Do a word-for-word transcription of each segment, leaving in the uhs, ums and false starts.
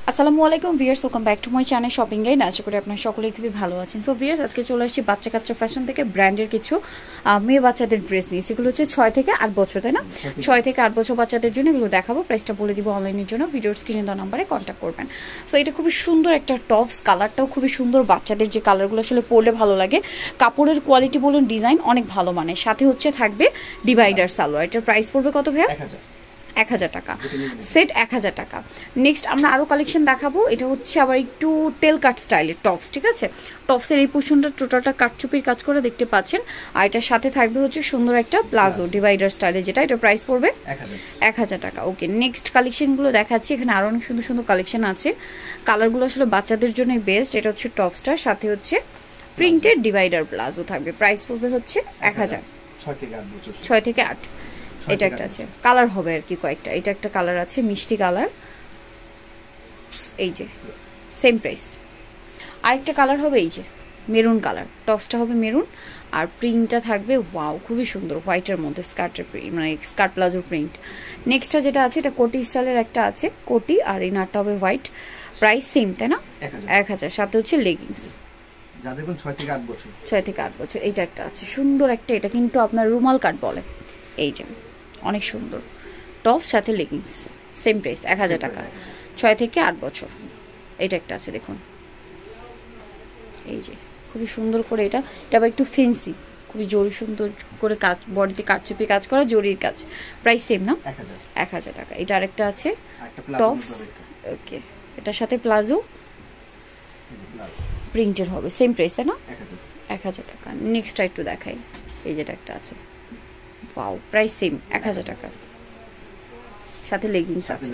আসসালামু আলাইকুম viewers, welcome back to my channel shopping guide. আশা করি আপনারা সকলেই খুবই ভালো আছেন। সো ভিউয়ার্স, আজকে চলে আসছি বাচ্চা কাচ্চা ফ্যাশন থেকে ব্র্যান্ডের কিছু মেয়ে বাচ্চাদের ড্রেস নিয়ে। সেগুলো হচ্ছে ছয় থেকে আট বছর, তাই না? ছয় থেকে আট বছর বাচ্চাদের জন্য এগুলো দেখাবো। প্রাইসটা বলে দিব অনলাইনের জন্য। ভিডিওর স্ক্রিনে দেওয়া নাম্বারে কন্ট্যাক্ট করবেন। সো এটা খুবই সুন্দর একটা টপস, কালারটাও খুবই সুন্দর। বাচ্চাদের যে কালারগুলো আসলে পরলে ভালো লাগে, কাপড়ের কোয়ালিটি বলুন, ডিজাইন অনেক ভালো মানে। সাথে হচ্ছে থাকবে ডিভাইডার সালোয়ার। এটার প্রাইস পড়বে কত ভাইয়া? এক হাজার টাকা সেট, এক হাজার টাকা। নেক্সট আমরা আরো কালেকশন দেখাবো। এটা হচ্ছে আবার একটু টেল কাট স্টাইলের টপস, ঠিক আছে? টপসের এই পোর্শনটা টোটালটা কাটচুপির কাজ করে দেখতে পাচ্ছেন। আর এটার সাথে থাকবে হচ্ছে সুন্দর একটা প্লাজো ডিভাইডার স্টাইলে, যেটা এটা প্রাইস পড়বে এক হাজার টাকা। ওকে, নেক্সট কালেকশনগুলো দেখাচ্ছি। এখানে আরো অনেক সুন্দর সুন্দর কালেকশন আছে। কালারগুলো আসলে বাচ্চাদের জন্য বেস্ট। এটা হচ্ছে টপসটা, সাথে হচ্ছে প্রিন্টেড ডিভাইডার প্লাজো থাকবে। প্রাইস পড়বে হচ্ছে এক হাজার, ছয় থেকে আট। এটা একটা আছে, কালার হবে আর কি কয়েকটা। এটা একটা কালার আছে, মিষ্টি কালার, এই যে সেম প্রাইস। আরেকটা কালার হবে এই যে মেরুন কালার, টপসটা হবে মেরুন আর প্রিন্টটা থাকবে ওয়াও খুবই সুন্দর, হোয়াইটের মধ্যে স্কার্টের প্রিন্ট, মানে স্কার্ট প্লাজোর প্রিন্ট। নেক্সটটা যেটা আছে এটা কোটি স্টাইলের একটা আছে, কোটি আর ইনারটা হবে হোয়াইট। প্রাইস সেম, তাই না? এক হাজার। সাথে হচ্ছে লেগিংস, যাদের কোন ছয় থেকে আট বছর, ছয় থেকে আট বছর। এইটা একটা আছে সুন্দর একটা, এটা কিন্তু আপনার রুমাল কাট বলে। এই যে অনেক সুন্দর টপস, সাথে লেগিংস, সেম প্রাইস এক হাজার টাকা, ছয় থেকে আট বছর। এটা একটা আছে দেখুন, এই যে খুবই সুন্দর করে। এটা এটা আবার একটু ফেন্সি, খুবই জরি সুন্দর করে কাজ, বডিতে কাটচুপি কাজ করা, জরির কাজ। প্রাইস সেম না? এক হাজার টাকা। এটা আরেকটা আছে টপস, ওকে, এটার সাথে প্লাজো প্রিন্টের হবে, সেম প্রাইস, তাই না? এক হাজার টাকা। নেক্সট একটু দেখাই, এই যেটা একটা আছে, ওয়াও প্রাইস সেম এক হাজার টাকা, সাথে লেগিংস আছে।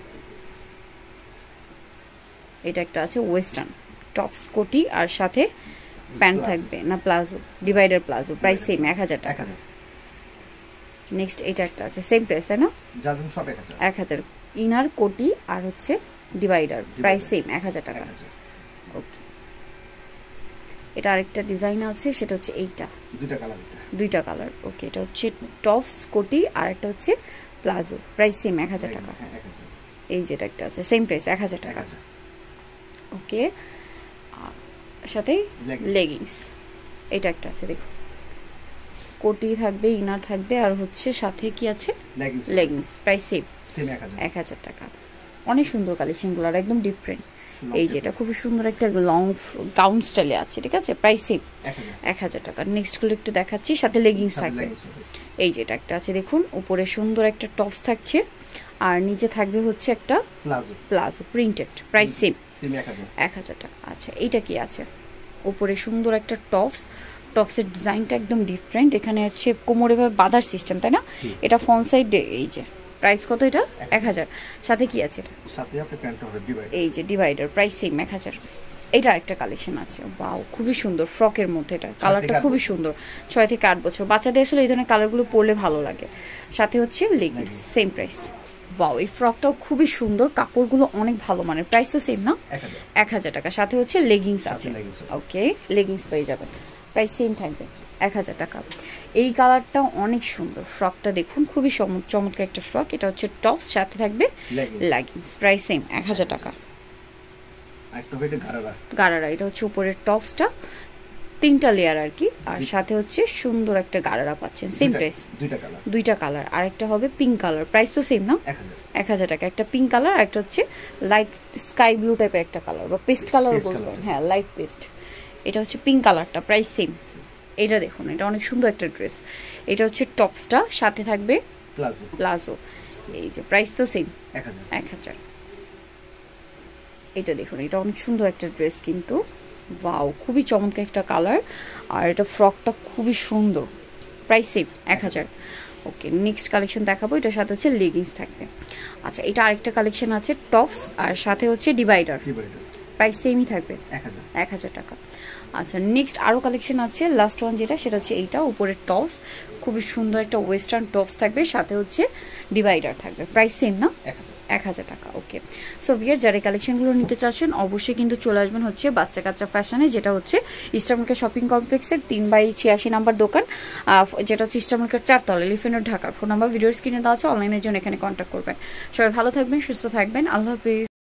এটা একটা আছে ওয়েস্টার্ন টপস, কোটি আর সাথে প্যান্ট থাকবে, না palazzo, divider palazzo. Price same এক হাজার টাকা। নেক্সট এটা একটা আছে, সেম প্রাইস, তাই না? এক হাজার। ইনার, কোটি আর হচ্ছে ডিভাইডার, প্রাইস সেম এক হাজার টাকা। ওকে, এটা আরেকটা ডিজাইন আছে, সেটা হচ্ছে এইটা, দুইটা কালার, দুইটা কালার। ওকে, এটা হচ্ছে টপস, কোটি আর একটা হচ্ছে প্লাজো। প্রাইস সেম এক হাজার টাকা। এই যেটা একটা আছে, সেম প্রাইস এক হাজার টাকা। ওকে, সাথে লেগিংস। এটা একটা আছে দেখুন, কোটি থাকবে, ইনার থাকবে আর হচ্ছে সাথে কি আছে, লেগিংস। প্রাইস সেম এক হাজার টাকা। অনেক সুন্দর কালেকশনগুলো, আর একদম ডিফারেন্ট। এই যেটা খুবই সুন্দর একটা লং গাউন স্টাইলে আছে, ঠিক আছে? প্রাইস সেম এক হাজার টাকা। নেক্সট গুলো একটু দেখাচ্ছি, সাথে লেগিংস থাকবে। এই যেটা একটা আছে দেখুন, উপরে সুন্দর একটা টপস থাকছে আর নিচে থাকবে হচ্ছে একটা প্লাজো প্রিন্টেড। প্রাইস সেম এক হাজার টাকা। আচ্ছা, এইটা কি আছে? উপরে সুন্দর একটা টপস, টপসের ডিজাইনটা একদম ডিফারেন্ট। এখানে হচ্ছে কোমরে ভাবে বাঁধার সিস্টেম, তাই না? এটা ফ্রন্ট সাইড। এই যে প্রাইস কত? এটা এক হাজার। সাথে কি আছে? এটা সাথে আপনি প্যান্ট হবে ডিভাইডার, এই যে ডিভাইডার। প্রাইস সেম এক হাজার। এটা একটা কালেকশন আছে, ওয়াও খুবই সুন্দর, ফ্রকের মধ্যে। এটা কালারটা খুবই সুন্দর, ছয় থেকে আট বছর বাচ্চাদের আসলে এই ধরনের কালারগুলো পরলে ভালো লাগে। সাথে হচ্ছে লেগিংস, সেম প্রাইস। ওয়াও, এই ফ্রকটাও খুবই সুন্দর, কাপড়গুলো অনেক ভালো মানের। প্রাইস তো সেম না? এক হাজার টাকা। সাথে হচ্ছে লেগিংস আছে। ওকে, লেগিংস পেয়ে যাবেন, প্রাইস সেম থাকবে এক হাজার টাকা। এই কালারটাও অনেক সুন্দর, ফ্রকটা দেখুন খুবই চমৎকার একটা ফ্রক। এটা হচ্ছে টপস, সাথে থাকবে লেগিংস। প্রাইস সেম এক হাজার টাকা। গারারা, এটা হচ্ছে উপরের টপসটা, তিনটা লেয়ার আর কি, আর সাথে হচ্ছে সুন্দর একটা গারারা পাচ্ছেন, সেম প্রাইস, দুইটা কালার। আর একটা হবে পিঙ্ক কালার, প্রাইস তো সেম না? এক হাজার টাকা। একটা পিঙ্ক কালার আর একটা হচ্ছে লাইট স্কাই ব্লু টাইপের একটা কালার, বা পেস্ট কালার বলবেন, হ্যাঁ লাইট পেস্ট। এটা হচ্ছে পিঙ্ক কালারটা, প্রাইস সেম। এটা দেখুন, এটা অনেক সুন্দর একটা ড্রেস। এটা হচ্ছে টপসটা, সাথে থাকবে প্লাজো। এই যে প্রাইস তো সেম এক হাজার। এটা দেখুন, এটা অনেক সুন্দর একটা ড্রেস কিন্তু, ওয়াও খুবই চমৎকার একটা কালার। আর এটা ফ্রকটা খুবই সুন্দর, প্রাইস সেম এক হাজার। ওকে, নেক্সট কালেকশন দেখাবো। এটার সাথে হচ্ছে লেগিংস থাকবে। আচ্ছা, এটা আরেকটা কালেকশন আছে, টপস আর সাথে হচ্ছে ডিভাইডার। প্রাইস সেমই থাকবে এক হাজার টাকা। আচ্ছা, নেক্সট আরো কালেকশন আছে, লাস্ট ওয়ান যেটা, সেটা হচ্ছে এইটা, উপরের টপস, খুবই সুন্দর একটা ওয়েস্টার্ন টপস থাকবে, সাথে হচ্ছে ডিভাইডার থাকবে। প্রাইস সেম না? এক হাজার টাকা। ওকে, সো ভিয়ার যারা কালেকশনগুলো নিতে চাচ্ছেন অবশ্যই কিন্তু চলে আসবেন হচ্ছে বাচ্চা কাচ্চা ফ্যাশনে, যেটা হচ্ছে ইস্টার মার্কেট শপিং কমপ্লেক্সের তিন বাই ছিয়াশি নাম্বার দোকান, যেটা হচ্ছে ইস্টার মার্কেট চারতলা, এলিফেন্ট ঢাকার। ফোন নাম্বার ভিডিওর স্ক্রিনে দেওয়া আছে, অনলাইনের জন্য এখানে কন্ট্যাক্ট করবেন। সবাই ভালো থাকবেন, সুস্থ থাকবেন, আল্লাহ হাফেজ।